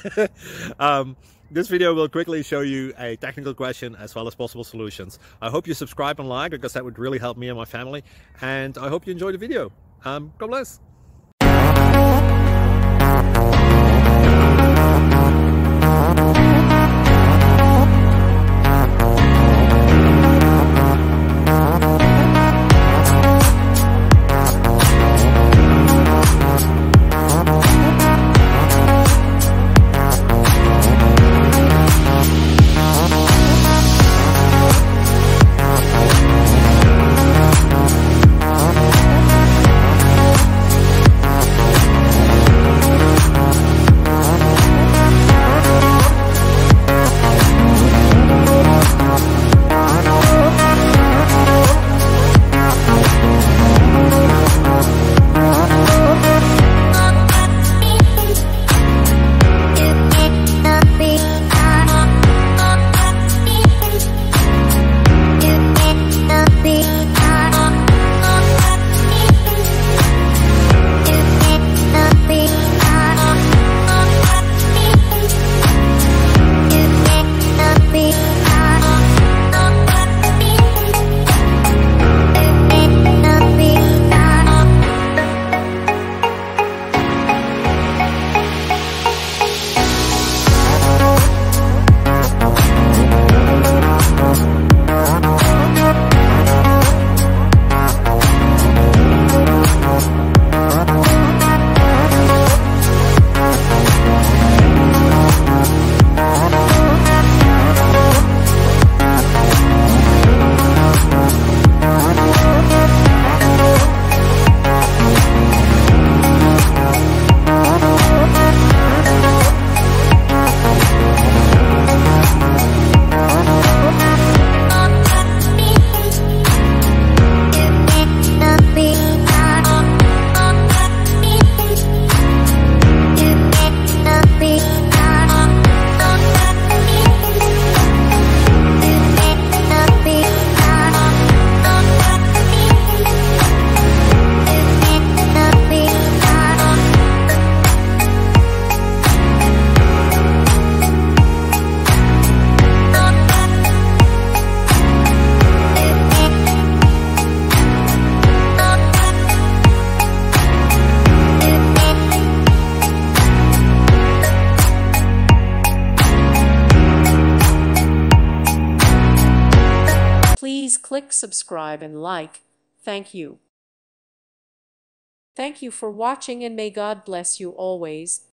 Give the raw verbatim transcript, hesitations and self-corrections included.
um, this video will quickly show you a technical question as well as possible solutions. I hope you subscribe and like, because that would really help me and my family. And I hope you enjoy the video. Um, God bless. Please click subscribe and like. Thank you. Thank you for watching, and may God bless you always.